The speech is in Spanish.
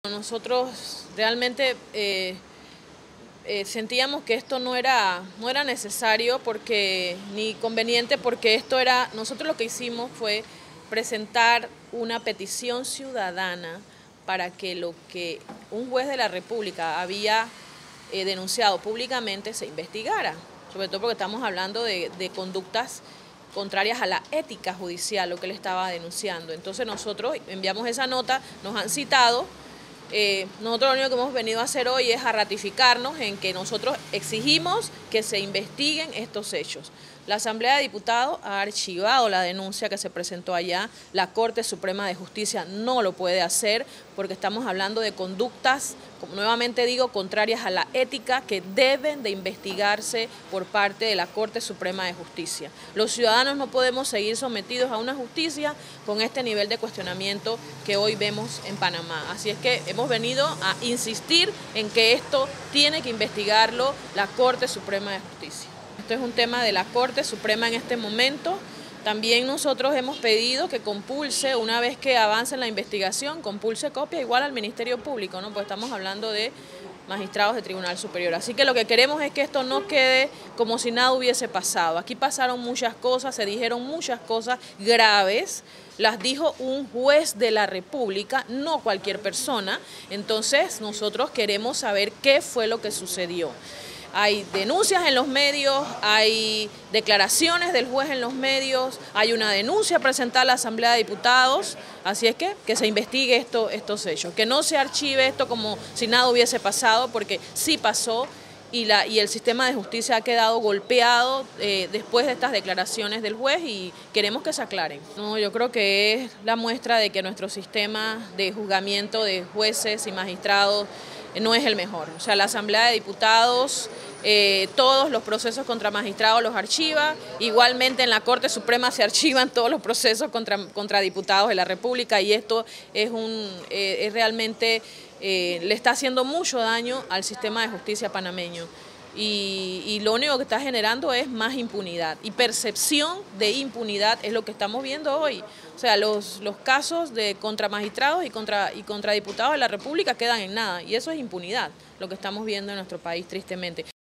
Nosotros realmente sentíamos que esto no era necesario ni conveniente, porque nosotros lo que hicimos fue presentar una petición ciudadana para que lo que un juez de la República había denunciado públicamente se investigara, sobre todo porque estamos hablando de conductas contrarias a la ética judicial, lo que él estaba denunciando. Entonces nosotros enviamos esa nota, nos han citado. Nosotros lo único que hemos venido a hacer hoy es a ratificarnos en que nosotros exigimos que se investiguen estos hechos. La Asamblea de Diputados ha archivado la denuncia que se presentó allá. La Corte Suprema de Justicia no lo puede hacer porque estamos hablando de conductas, como nuevamente digo, contrarias a la ética, que deben de investigarse por parte de la Corte Suprema de Justicia. Los ciudadanos no podemos seguir sometidos a una justicia con este nivel de cuestionamiento que hoy vemos en Panamá. Así es que hemos venido a insistir en que esto tiene que investigarlo la Corte Suprema de Justicia. Esto es un tema de la Corte Suprema en este momento. También nosotros hemos pedido que compulse, una vez que avance en la investigación, compulse copia igual al Ministerio Público, ¿no? Pues estamos hablando de magistrados de Tribunal Superior. Así que lo que queremos es que esto no quede como si nada hubiese pasado. Aquí pasaron muchas cosas, se dijeron muchas cosas graves, las dijo un juez de la República, no cualquier persona. Entonces nosotros queremos saber qué fue lo que sucedió. Hay denuncias en los medios, hay declaraciones del juez en los medios, hay una denuncia presentada a la Asamblea de Diputados, así es que se investigue estos hechos, que no se archive esto como si nada hubiese pasado, porque sí pasó y el sistema de justicia ha quedado golpeado después de estas declaraciones del juez y queremos que se aclaren. No, yo creo que es la muestra de que nuestro sistema de juzgamiento de jueces y magistrados no es el mejor. O sea, la Asamblea de Diputados, todos los procesos contra magistrados los archiva, igualmente en la Corte Suprema se archivan todos los procesos contra diputados de la República, y esto es realmente le está haciendo mucho daño al sistema de justicia panameño. Y lo único que está generando es más impunidad, y percepción de impunidad es lo que estamos viendo hoy. O sea, los casos contra magistrados y contra diputados de la República quedan en nada, y eso es impunidad, lo que estamos viendo en nuestro país, tristemente.